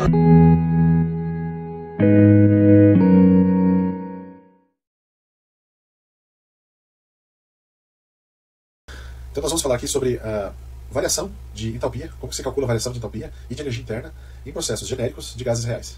Então nós vamos falar aqui sobre a variação de entalpia, como se calcula a variação de entalpia e de energia interna em processos genéricos de gases reais.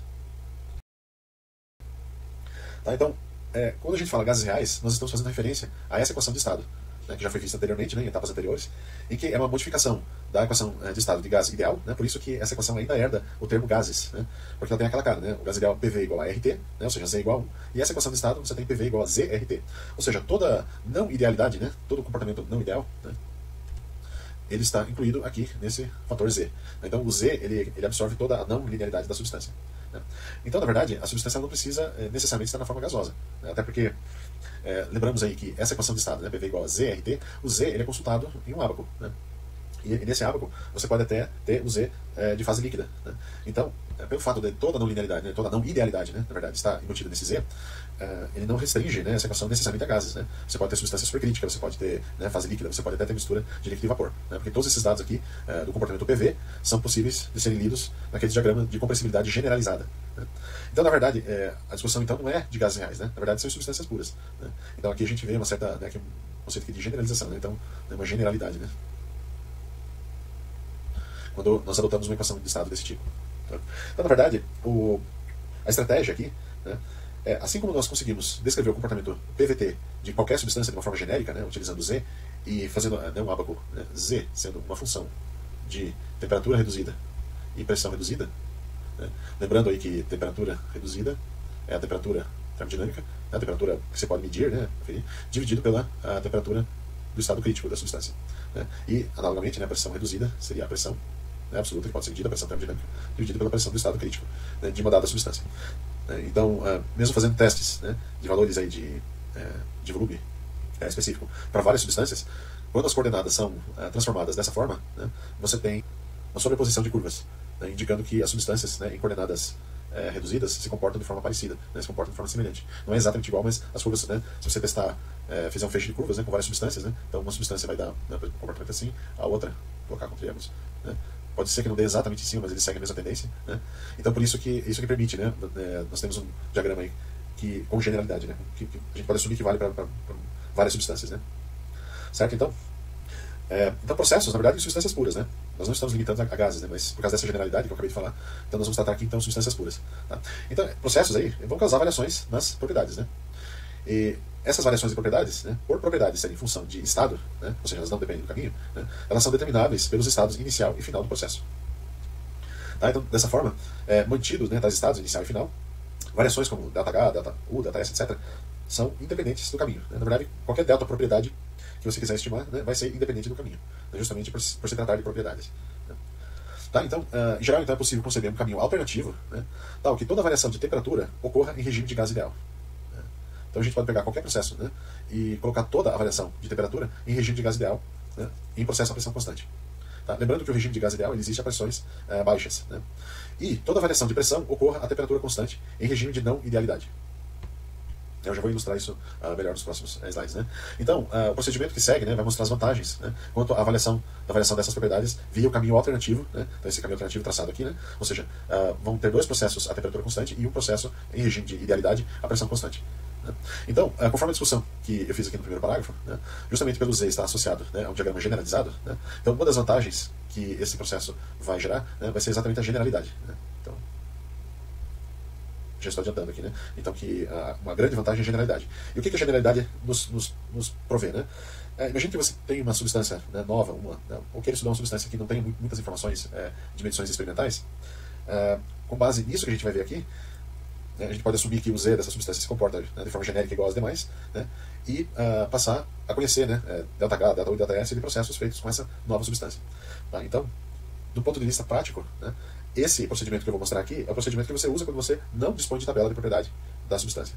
Tá, então, quando a gente fala gases reais, nós estamos fazendo referência a essa equação de estado, né, que já foi vista anteriormente, né, em etapas anteriores, em que é uma modificação da equação de estado de gás ideal, né, por isso que essa equação ainda herda o termo gases, né, porque ela tem aquela cara, né, o gás ideal PV igual a RT, né, ou seja, Z igual a 1, e essa equação de estado você tem PV igual a ZRT, ou seja, toda não idealidade, né, todo comportamento não ideal, né, ele está incluído aqui nesse fator Z. Então o Z ele absorve toda a não linearidade da substância. Né? Então, na verdade, a substância não precisa necessariamente estar na forma gasosa. Né? Até porque, lembramos aí que essa equação de estado, né, PV igual a ZRT, o Z ele é consultado em um ábaco. Né? E nesse ábaco você pode até ter o Z de fase líquida. Né? Então, pelo fato de toda a não linearidade, né, toda a não idealidade, né, na verdade, está embutida nesse Z, ele não restringe, né, essa equação necessariamente a gases. Né? Você pode ter substância supercrítica, você pode ter, né, fase líquida, você pode até ter mistura de líquido e vapor. Né? Porque todos esses dados aqui do comportamento PV são possíveis de serem lidos naquele diagrama de compressibilidade generalizada. Né? Então, na verdade, a discussão então não é de gases reais, né? Na verdade são substâncias puras. Né? Então aqui a gente vê uma certa, né, aqui um conceito aqui de generalização, né? Então é uma generalidade, né? Quando nós adotamos uma equação de estado desse tipo. Tá? Então, na verdade, a estratégia aqui, né, assim como nós conseguimos descrever o comportamento PVT de qualquer substância de uma forma genérica, né, utilizando Z, e fazendo, né, um ábaco, né, Z sendo uma função de temperatura reduzida e pressão reduzida, né, lembrando aí que temperatura reduzida é a temperatura termodinâmica, né, a temperatura que você pode medir, né, dividido pela a temperatura do estado crítico da substância. Né, e, analogamente, né, a pressão reduzida seria a pressão, né, absoluta, que pode ser medida, a pressão termodinâmica, dividida pela pressão do estado crítico, né, de uma dada substância. Então, mesmo fazendo testes, né, de valores aí de volume específico para várias substâncias, quando as coordenadas são transformadas dessa forma, né, você tem uma sobreposição de curvas, né, indicando que as substâncias, né, em coordenadas reduzidas se comportam de forma parecida, né, se comportam de forma semelhante. Não é exatamente igual, mas as curvas, né, se você testar, fizer um feixe de curvas, né, com várias substâncias, né, então uma substância vai dar, né, um comportamento assim, a outra colocar com triângulos, né. Pode ser que não dê exatamente em cima, mas ele segue a mesma tendência. Né? Então, por isso que permite, né? Nós temos um diagrama aí com generalidade, né? Que a gente pode assumir que vale para várias substâncias. Né? Certo? Então, processos, na verdade, são substâncias puras. Né? Nós não estamos limitando a gases, né? Mas por causa dessa generalidade que eu acabei de falar, então nós vamos tratar aqui então substâncias puras. Tá? Então, processos aí vão causar variações nas propriedades. Né? E essas variações de propriedades, né, por propriedades serem em função de estado, né, ou seja, elas não dependem do caminho, né, elas são determináveis pelos estados inicial e final do processo. Tá? Então, dessa forma, mantidos, né, tais estados inicial e final, variações como ΔH, ΔU, ΔS, etc., são independentes do caminho. Né? Na verdade, qualquer delta propriedade que você quiser estimar, né, vai ser independente do caminho, né, justamente por se tratar de propriedades. Né? Tá? Então, em geral, então, é possível conceber um caminho alternativo, né, tal que toda variação de temperatura ocorra em regime de gás ideal. Então a gente pode pegar qualquer processo, né, e colocar toda a variação de temperatura em regime de gás ideal, né, em processo a pressão constante. Tá? Lembrando que o regime de gás ideal ele existe a pressões baixas. Né, e toda variação de pressão ocorra a temperatura constante em regime de não idealidade. Eu já vou ilustrar isso melhor nos próximos slides. Né? Então, o procedimento que segue, né, vai mostrar as vantagens, né, quanto à avaliação dessas propriedades via o caminho alternativo. Né? Então, esse caminho alternativo traçado aqui, né? Ou seja, vão ter dois processos a temperatura constante e um processo em regime de idealidade a pressão constante. Né? Então, conforme a discussão que eu fiz aqui no primeiro parágrafo, né, justamente pelo Z estar associado, né, a um diagrama generalizado, né, então uma das vantagens que esse processo vai gerar, né, vai ser exatamente a generalidade. Né? Então, já estou adiantando aqui, né? Então, que uma grande vantagem é a generalidade. E o que a generalidade nos provê, né? Imagine que você tem uma substância, né, nova, né, ou queira estudar uma substância que não tem muitas informações de medições experimentais. Com base nisso que a gente vai ver aqui, a gente pode assumir que o Z dessa substância se comporta, né, de forma genérica igual às demais, né, e passar a conhecer, né, ΔH, ΔU e ΔS de processos feitos com essa nova substância. Tá? Então, do ponto de vista prático, né, esse procedimento que eu vou mostrar aqui é o procedimento que você usa quando você não dispõe de tabela de propriedade da substância.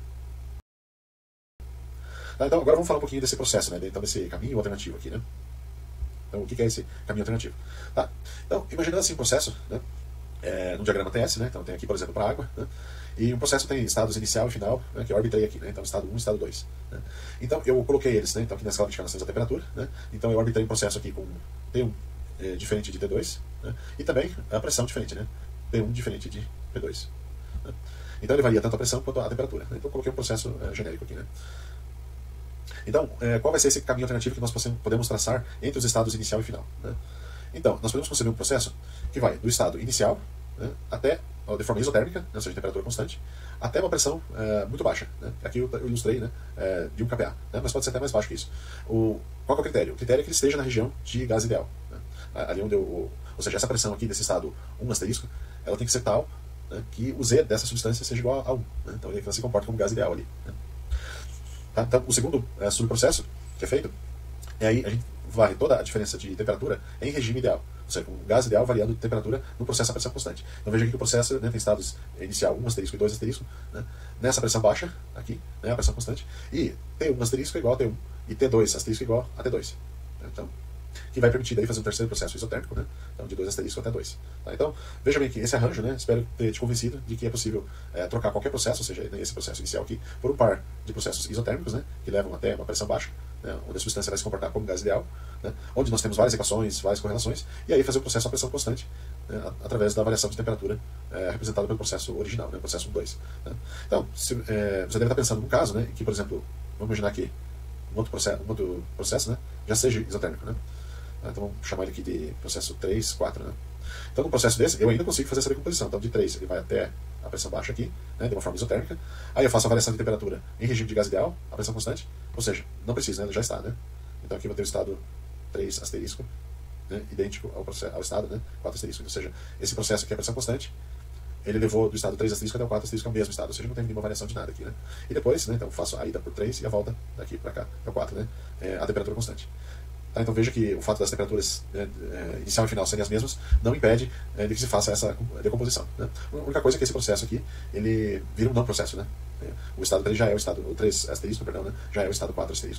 Tá? Então, agora vamos falar um pouquinho desse processo, né, então desse caminho alternativo aqui. Né? Então, o que é esse caminho alternativo? Tá? Então, imaginando assim um processo, né, no diagrama TS, né, então tem aqui, por exemplo, para água, né, e um processo tem estados inicial e final, né, que eu arbitrei aqui, né, então estado 1 e estado 2. Né. Então eu coloquei eles, né, então aqui na escala de inclinações da temperatura, né, então eu arbitrei um processo aqui com T1 diferente de T2, né, e também a pressão diferente. Né. P1 diferente de P2. Né? Então ele varia tanto a pressão quanto a temperatura. Né? Então eu coloquei um processo genérico aqui. Né? Então, qual vai ser esse caminho alternativo que nós podemos traçar entre os estados inicial e final? Né? Então, nós podemos conceber um processo que vai do estado inicial, né, até, de forma isotérmica, né, ou seja, temperatura constante, até uma pressão muito baixa. Né? Aqui eu ilustrei, né, de 1 kPa, né, mas pode ser até mais baixo que isso. Qual é o critério? O critério é que ele esteja na região de gás ideal. Né? Ali onde ou seja, essa pressão aqui desse estado 1 asterisco, ela tem que ser tal, né, que o Z dessa substância seja igual a 1. Né? Então ele se comporta como gás ideal ali. Né? Tá? Então, o segundo subprocesso que é feito, aí a gente varre toda a diferença de temperatura em regime ideal. Ou seja, com o gás ideal variando de temperatura no processo a pressão constante. Então veja aqui que o processo, né, tem estados inicial 1 asterisco e 2 asterisco. Né? Nessa pressão baixa, aqui, né, a pressão constante. E T1 asterisco é igual a T1. E T2 asterisco é igual a T2. Então, que vai permitir daí fazer um terceiro processo isotérmico, né? Então, de 2 asterisco até 2. Tá? Então, veja bem que esse arranjo, né, espero ter te convencido de que é possível trocar qualquer processo, ou seja, esse processo inicial aqui, por um par de processos isotérmicos, né, que levam até uma pressão baixa, né, onde a substância vai se comportar como gás ideal, né, onde nós temos várias equações, várias correlações, e aí fazer o processo a pressão constante, né, através da variação de temperatura representada pelo processo original, né, processo 1,2. Né. Então, você deve estar pensando num caso, né, que, por exemplo, vamos imaginar que um outro processo, né, já seja isotérmico, né. Então vamos chamar ele aqui de processo 3, 4. Né? Então no processo desse eu ainda consigo fazer essa decomposição. Então de 3 ele vai até a pressão baixa aqui, né, de uma forma isotérmica. Aí eu faço a variação de temperatura em regime de gás ideal, a pressão constante. Ou seja, não precisa, né, ele já está. Né? Então aqui eu vou ter o estado 3 asterisco, né, idêntico ao estado, né, 4 asterisco. Ou seja, esse processo aqui é a pressão constante. Ele levou do estado 3 asterisco até o 4 asterisco, é o mesmo estado. Ou seja, não tem nenhuma variação de nada aqui. Né? E depois, né, então faço a ida por 3 e a volta daqui para cá, para o 4, né, a temperatura constante. Então veja que o fato das temperaturas, né, inicial e final serem as mesmas não impede de que se faça essa decomposição. Né? A única coisa é que esse processo aqui ele vira um não processo. Né? O estado 3 já é o estado 3 asterisco, perdão, né? Já é o estado 4 asterisco.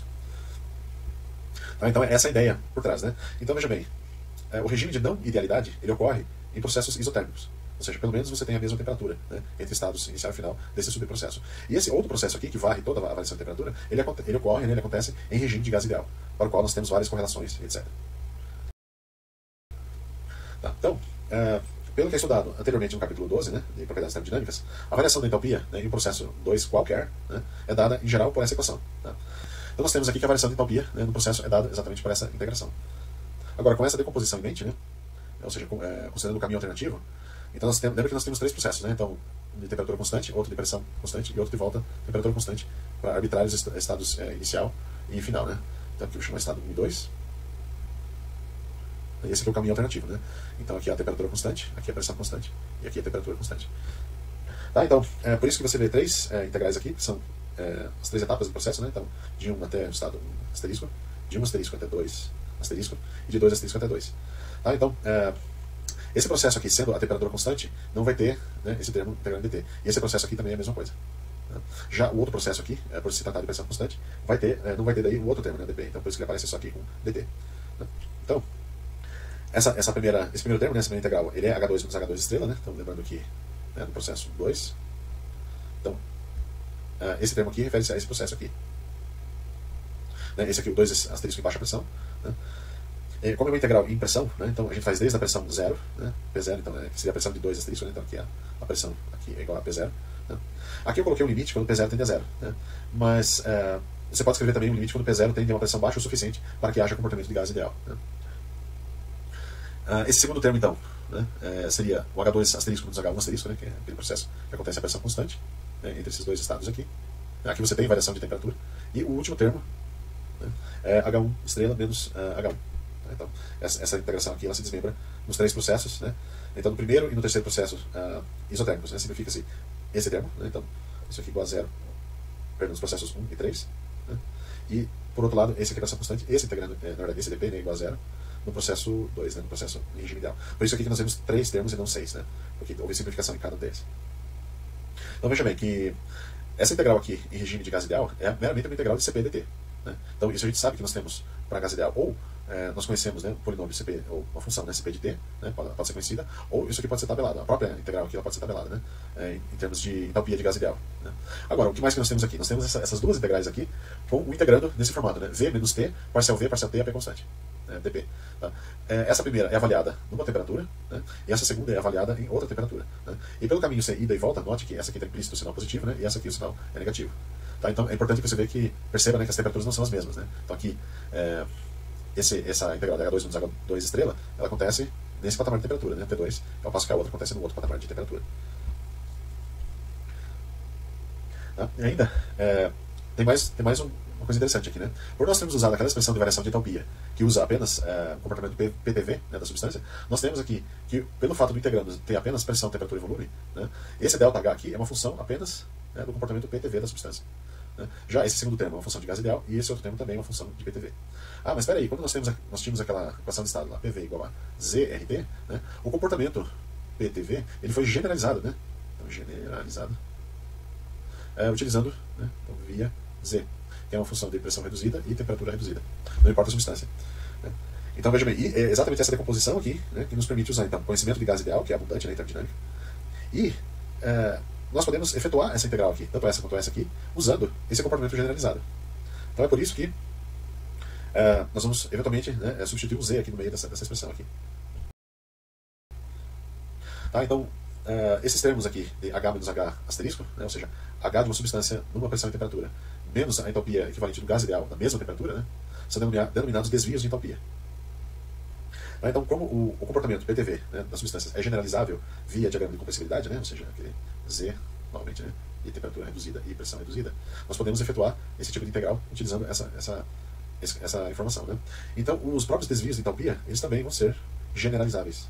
Então essa é a ideia por trás. Né? Então veja bem, o regime de não idealidade ele ocorre em processos isotérmicos. Ou seja, pelo menos você tem a mesma temperatura, né, entre estados inicial e final desse subprocesso. E esse outro processo aqui, que varre toda a variação de temperatura, ele ocorre, né, ele acontece em regime de gás ideal, para o qual nós temos várias correlações, etc. Tá, então, pelo que é estudado anteriormente no capítulo 12, né, de propriedades termodinâmicas, a variação da entalpia, né, em um processo 2 qualquer, né, é dada em geral por essa equação. Tá? Então nós temos aqui que a variação de entalpia, né, no processo é dada exatamente por essa integração. Agora, com essa decomposição em mente, né, ou seja, considerando o caminho alternativo, então lembra que nós temos 3 processos, né? Então, de temperatura constante, outro de pressão constante e outro de volta temperatura constante para arbitrários estados inicial e final, né? Então aqui eu chamo estado 1 e 2. E esse aqui é o caminho alternativo, né? Então aqui é a temperatura constante, aqui é a pressão constante e aqui é a temperatura constante. Tá? Então, por isso que você vê 3 integrais aqui, que são as 3 etapas do processo, né? Então, de 1 até o estado 1 asterisco, de 1 asterisco até 2 asterisco e de 2 asterisco até 2. Tá? Então, esse processo aqui, sendo a temperatura constante, não vai ter, né, esse termo integrando dt. E esse processo aqui também é a mesma coisa. Né? Já o outro processo aqui, por se tratar de pressão constante, vai ter, não vai ter daí o outro termo, né, dp. Então por isso que ele aparece só aqui com dt. Né? Então, esse primeiro termo, né, essa primeira integral, ele é H2 menos H2 estrela, né? Então lembrando que no processo 2. Então, esse termo aqui refere-se a esse processo aqui. Né? Esse aqui, o 2 asterisco em baixa pressão. Né? Como é uma integral em pressão, né, então a gente faz desde a pressão 0, né, P0, então, que seria a pressão de 2 asterisco, né, então aqui a pressão aqui é igual a P0. Né. Aqui eu coloquei um limite quando P0 tende a 0. Né, mas você pode escrever também um limite quando P0 tende a uma pressão baixa o suficiente para que haja comportamento de gás ideal. Né. Esse segundo termo, então, né, seria o H2 asterisco menos H1 asterisco, né, que é aquele processo que acontece a pressão constante, né, entre esses dois estados aqui. Aqui você tem variação de temperatura. E o último termo, né, é H1 estrela menos H1. Então, essa integração aqui ela se desmembra nos 3 processos. Né? Então, no primeiro e no terceiro processo isotérmicos, né, significa-se esse termo. Né? Então, isso aqui igual a 0, perdão, nos processos 1 e 3. Né? E, por outro lado, esse aqui é a pressão constante, esse integrando, na verdade, esse dp, né, igual a 0, no processo 2, né, no processo em regime ideal. Por isso aqui que nós temos 3 termos e não 6, né? Porque houve simplificação em cada um deles. Então, veja bem que essa integral aqui em regime de gás ideal é meramente uma integral de Cp dt. Né? Então, isso a gente sabe que nós temos para gás ideal ou nós conhecemos, né, o polinômio CP, ou uma função, né, CP de t, né, pode ser conhecida, ou isso aqui pode ser tabelado. A própria integral aqui ela pode ser tabelada, né, em termos de entalpia de gás ideal. Né. Agora, o que mais que nós temos aqui? Nós temos essas duas integrais aqui com o integrando nesse formato, né, V menos T, parcial V, parcial T, AP constante. dp. Tá? Essa primeira é avaliada numa temperatura, né? E essa segunda é avaliada em outra temperatura. Né? E pelo caminho ser ida e volta, note que essa aqui está implícito o sinal positivo, né? E essa aqui o sinal é negativo. Tá? Então é importante que você perceba, né, que as temperaturas não são as mesmas. Né? Então aqui, essa integral de H2 menos H2 estrela, ela acontece nesse patamar de temperatura, né? T2, ao passo que a outra acontece no outro patamar de temperatura. Tá? E ainda, tem mais uma coisa interessante aqui, né? Por nós termos usado aquela expressão de variação de entalpia, que usa apenas o comportamento PTV, né, da substância, nós temos aqui que, pelo fato do integrando ter apenas pressão, temperatura e volume, né, esse ΔH aqui é uma função apenas, né, do comportamento PTV da substância. Né? Já esse segundo termo é uma função de gás ideal, e esse outro termo também é uma função de PTV. Ah, mas espera aí, quando nós tínhamos aquela equação de estado lá, PV igual a ZRT, né, o comportamento PTV ele foi generalizado, né? Então, generalizado, utilizando, né, então, via Z, que é uma função de pressão reduzida e temperatura reduzida, não importa a substância. Né? Então veja bem, e é exatamente essa decomposição aqui, né, que nos permite usar então conhecimento de gás ideal, que é abundante na termodinâmica, e nós podemos efetuar essa integral aqui, tanto essa quanto essa aqui, usando esse comportamento generalizado. Então é por isso que nós vamos eventualmente, né, substituir o Z aqui no meio dessa expressão aqui. Tá, então esses termos aqui de H menos H asterisco, né, ou seja, H de uma substância numa pressão e temperatura, menos a entalpia equivalente do gás ideal na mesma temperatura, né, são denominados desvios de entalpia. Tá, então, como o comportamento PTV, né, das substâncias é generalizável via diagrama de compressibilidade, né, ou seja, aquele Z, novamente, né, e temperatura reduzida e pressão reduzida, nós podemos efetuar esse tipo de integral utilizando essa informação. Né. Então, os próprios desvios de entalpia, eles também vão ser generalizáveis.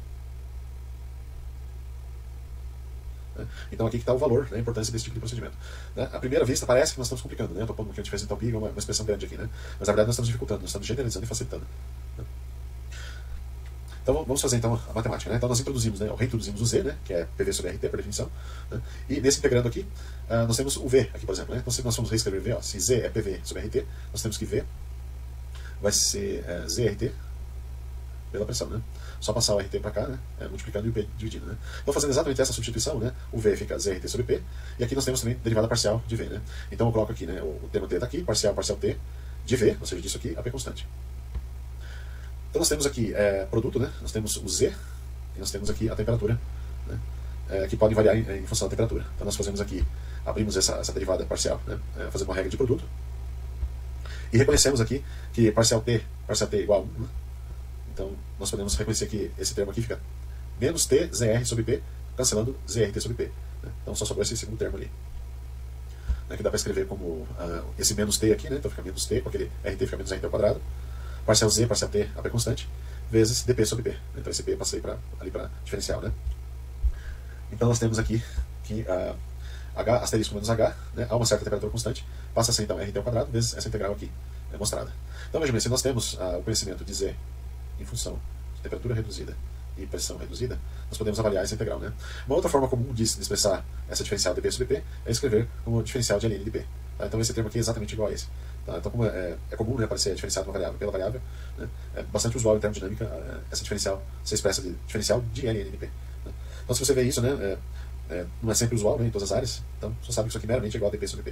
Então aqui que está o valor, né, a importância desse tipo de procedimento. Né? À primeira vista parece que nós estamos complicando, né? Eu estou pondo aqui a diferença de entalpia, uma expressão grande aqui, né? Mas na verdade nós estamos dificultando, nós estamos generalizando e facilitando. Né? Então vamos fazer então a matemática. Né? Então nós introduzimos, né, reintroduzimos o Z, né, que é PV sobre RT por definição, né? E nesse integrando aqui, nós temos o V aqui, por exemplo. Né? Então se nós formos reescrever V, ó, se Z é PV sobre RT, nós temos que V vai ser ZRT pela pressão, né? Só passar o RT para cá, né? Multiplicando e o P dividindo, né? Então, fazendo exatamente essa substituição, né? O V fica ZRT sobre P, e aqui nós temos também derivada parcial de V, né? Então, eu coloco aqui, né? O termo T está aqui, parcial T de V, ou seja, disso aqui, a P constante. Então, nós temos aqui produto, né? Nós temos o Z, e nós temos aqui a temperatura, né? Que pode variar em função da temperatura. Então, nós fazemos aqui, abrimos essa derivada parcial, né? Fazendo uma regra de produto, e reconhecemos aqui que parcial T é igual a 1, né? Então, nós podemos reconhecer que esse termo aqui fica menos T ZR sobre P, cancelando ZRT sobre P. Né? Então, só sobrou esse segundo termo ali. Né? Que dá para escrever como esse menos T aqui, né? Então fica menos T, com aquele RT fica menos RT ao quadrado. Parcial Z, parcial T, a P constante, vezes dP sobre P. Então, esse P eu passei ali para diferencial. Né? Então, nós temos aqui que H asterisco menos H, né? A uma certa temperatura constante, passa a ser então RT ao quadrado, vezes essa integral aqui mostrada. Então, veja bem, se nós temos o conhecimento de Z em função de temperatura reduzida e pressão reduzida, nós podemos avaliar essa integral. Né? Uma outra forma comum de expressar essa diferencial dP sobre P é escrever como diferencial de ln de P. Tá? Então esse termo aqui é exatamente igual a esse. Tá? Então como é comum, né, aparecer a diferencial de uma variável pela variável, né, é bastante usual em termodinâmica essa diferencial ser expressa de diferencial de ln de P. Né? Então se você vê isso, né, não é sempre usual, né, em todas as áreas, então você sabe que isso aqui meramente é igual a dP sobre P.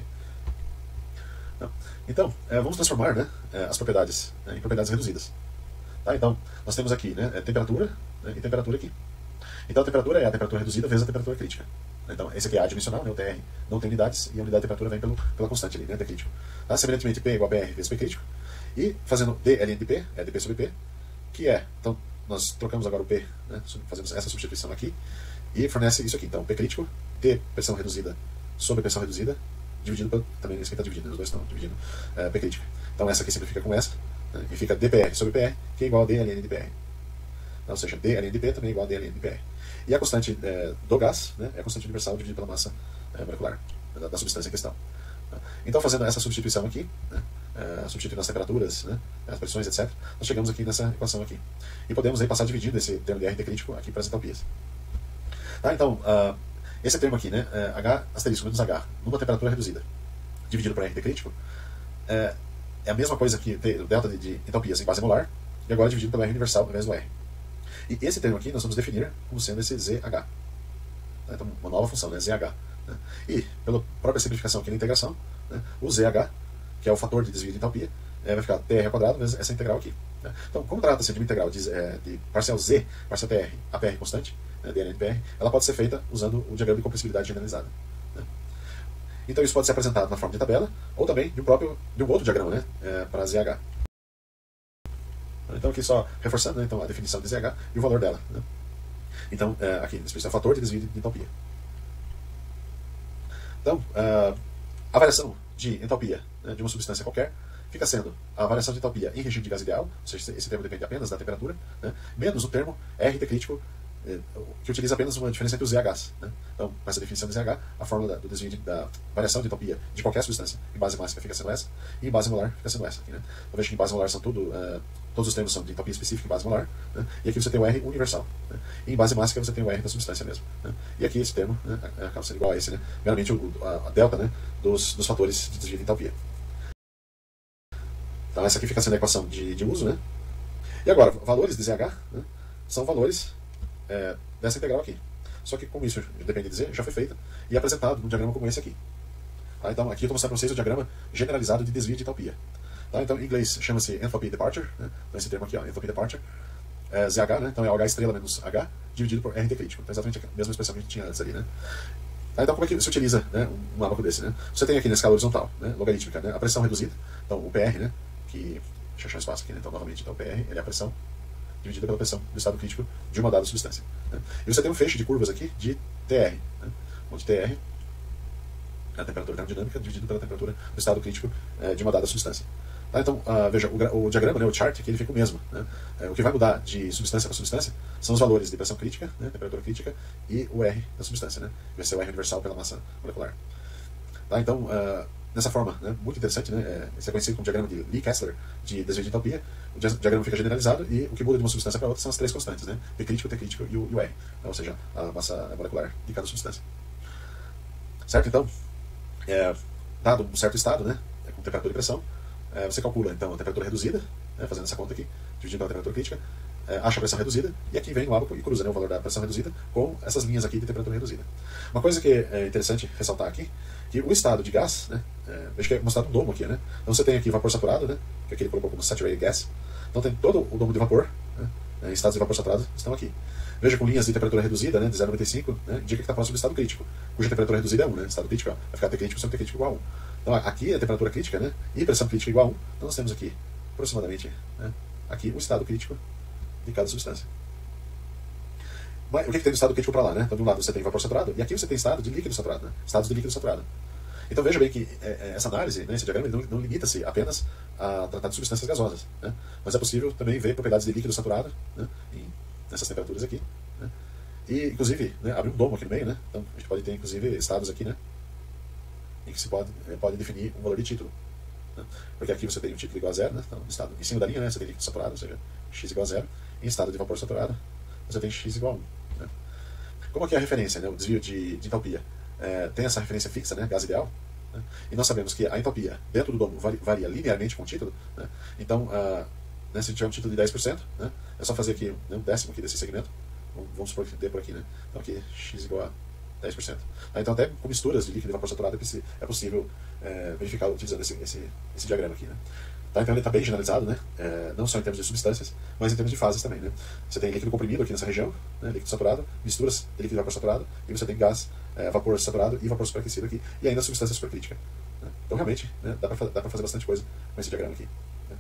Então, vamos transformar, né, as propriedades em propriedades reduzidas. Tá, então, nós temos aqui, né, temperatura, né, e temperatura aqui. Então, a temperatura é a temperatura reduzida vezes a temperatura crítica. Então, esse aqui é adimensional, né, o TR não tem unidades, e a unidade de temperatura vem pela constante ali, né, T crítico. Tá? Semelhantemente, P igual a BR vezes P crítico. E fazendo dLn de P, é dP sobre P, que é, então, nós trocamos agora o P, né, fazemos essa substituição aqui, e fornece isso aqui. Então, P crítico, T pressão reduzida sobre pressão reduzida, dividido pelo, também esse aqui está dividindo, os dois estão dividindo P crítica. Então, essa aqui simplifica com essa, e fica dPr sobre PR, que é igual a dln de PR. Ou seja, dln de P também é igual a dln de PR. E a constante do gás, né, é a constante universal dividida pela massa molecular da substância em questão. Então, fazendo essa substituição aqui, né, substituindo as temperaturas, né, as pressões, etc., nós chegamos aqui nessa equação aqui. E podemos aí passar dividindo esse termo de RT crítico aqui para as entalpias. Tá, então, esse termo aqui, né, H asterisco menos H, numa temperatura reduzida, dividido para RT crítico, é a mesma coisa que ter o delta de entalpias em base molar, e agora dividido pelo R universal ao invés do R. E esse termo aqui nós vamos definir como sendo esse ZH. Então, uma nova função, né, ZH. Né? E, pela própria simplificação aqui na integração, né, o ZH, que é o fator de desvio de entalpia, vai ficar TR ao quadrado vezes essa integral aqui. Né? Então, como trata-se de uma integral de parcial Z, parcial TR, a PR constante, né, dln de PR, ela pode ser feita usando o diagrama de compressibilidade generalizada. Né? Então isso pode ser apresentado na forma de tabela, ou também de um outro diagrama, né, para ZH. Então aqui só reforçando, né, então, a definição de ZH e o valor dela. Né? Então, aqui, esse é o fator de desvio de entalpia. Então, a variação de entalpia, né, de uma substância qualquer fica sendo a variação de entalpia em regime de gás ideal, ou seja, esse termo depende apenas da temperatura, né, menos o termo RT crítico, que utiliza apenas uma diferença entre os ZHs. Né? Então, com essa definição de ZH, a fórmula do desvio da variação de entalpia de qualquer substância em base mássica fica sendo essa, e em base molar fica sendo essa. Aqui, né? Então, veja que em base molar são todos os termos são de entalpia específica em base molar, né? E aqui você tem o R universal. Né? E em base mássica você tem o R da substância mesmo. Né? E aqui esse termo, né, acaba sendo igual a esse, né? Meramente a delta, né, dos fatores de desvio de entalpia. Então essa aqui fica sendo a equação de uso, né? E agora, valores de ZH, né, são valores dessa integral aqui. Só que como isso depende de Z, já foi feita e apresentado num diagrama como esse aqui. Tá? Então aqui eu estou mostrando para vocês o diagrama generalizado de desvio de entalpia. Tá? Então em inglês chama-se enthalpy departure, né? Então esse termo aqui, ó, enthalpy departure, ZH, né? Então é OH estrela menos H dividido por RT crítico. Então exatamente a mesma expressão que a gente tinha antes ali, né? Tá? Então como é que se utiliza, né, um ábaco desse? Né? Você tem aqui na escala horizontal, né, logarítmica, né, a pressão reduzida, então o PR, né, que deixa eu achar um espaço aqui, né? Então novamente, então o PR ele é a pressão dividida pela pressão do estado crítico de uma dada substância. Né? E você tem um feixe de curvas aqui de TR, né? Onde TR é a temperatura termodinâmica dividido pela temperatura do estado crítico de uma dada substância. Tá? Então, veja, o diagrama, né, o chart, aqui ele fica o mesmo. Né? O que vai mudar de substância para substância são os valores de pressão crítica, né, temperatura crítica, e o R da substância. Né? Vai ser o R universal pela massa molecular. Tá? Então, nessa forma, né, muito interessante, né, isso é conhecido como diagrama de Lee-Kessler, de desvio de entalpia. O diagrama fica generalizado e o que muda de uma substância para outra são as três constantes, né, P crítico, T crítico e o R, ou seja, a massa molecular de cada substância. Certo? Então, dado um certo estado, né, com temperatura e pressão, você calcula então a temperatura reduzida, né, fazendo essa conta aqui, dividindo pela temperatura crítica, acha a pressão reduzida, e aqui vem o ábaco e cruza, né, o valor da pressão reduzida com essas linhas aqui de temperatura reduzida. Uma coisa que é interessante ressaltar aqui, que o estado de gás, né, veja que é mostrado um domo aqui, né, então você tem aqui vapor saturado, né, que aqui ele colocou como saturated gas, então tem todo o domo de vapor, né, estados de vapor saturado estão aqui. Veja com linhas de temperatura reduzida, né, de 0,95, né, indica que está próximo do estado crítico, cuja temperatura reduzida é 1, né, estado crítico, ó, vai ficar T crítico sempre T crítico igual a 1. Então aqui é a temperatura crítica, né, e pressão crítica igual a 1, então nós temos aqui aproximadamente, né, aqui o estado crítico de cada substância. Mas o que tem do estado crítico para lá? Né? Então de um lado você tem vapor saturado, e aqui você tem estado de líquido saturado, né, estados de líquido saturado. Então veja bem que essa análise, né, esse diagrama, não limita-se apenas a tratar de substâncias gasosas, né, mas é possível também ver propriedades de líquido saturado, né, nessas temperaturas aqui, né, e inclusive, né, abrir um domo aqui no meio, né, então a gente pode ter inclusive estados aqui, né, em que se pode definir um valor de título, né, porque aqui você tem um título igual a zero, né, então estado em cima da linha, né, você tem líquido saturado, ou seja, x igual a zero, em estado de vapor saturado você tem x igual a 1. Né. Como aqui é a referência, né, o desvio de entalpia tem essa referência fixa, né, gás ideal, né, e nós sabemos que a entalpia dentro do domo varia linearmente com o título, né, então né, se tiver um título de 10%, né, é só fazer aqui, né, um décimo aqui desse segmento, vamos supor que dê por aqui, né, então aqui x igual a 10%. Então até com misturas de líquido e vapor saturado é possível verificar utilizando esse diagrama aqui. Né. Tá, então ele está bem generalizado, né, não só em termos de substâncias, mas em termos de fases também. Né. Você tem líquido comprimido aqui nessa região, né, líquido saturado, misturas de líquido e vapor saturado, e você tem gás, vapor saturado e vapor superaquecido aqui, e ainda substância supercrítica. Né. Então realmente, né, dá para fazer bastante coisa com esse diagrama aqui. Né.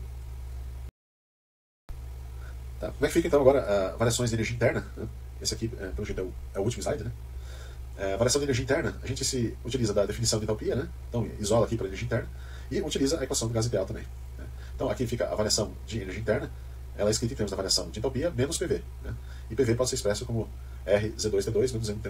Tá, como é que fica então agora variações de energia interna? Né. Esse aqui, pelo jeito, é o último slide, né. Variação de energia interna, a gente se utiliza da definição de entalpia, né, então isola aqui para energia interna, e utiliza a equação do gás ideal também. Né. Então aqui fica a variação de energia interna, ela é escrita em termos da variação de entalpia menos PV. Né, e PV pode ser expresso como RZ2T2 menos M1T1.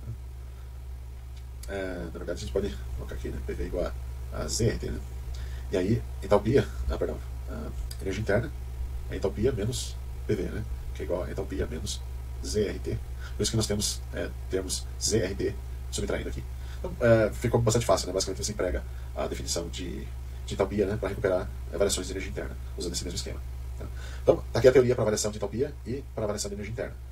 Na verdade a gente pode colocar aqui, né, PV igual a ZRT. Né, e aí entalpia, energia interna é entalpia menos PV, né, que é igual a entalpia menos ZRT. Por isso que nós temos termos ZRT subtraindo aqui. Então, ficou bastante fácil, né? Basicamente você emprega a definição de entalpia, né, para recuperar variações de energia interna, usando esse mesmo esquema. Tá? Então, está aqui a teoria para variação de entalpia e para variação de energia interna.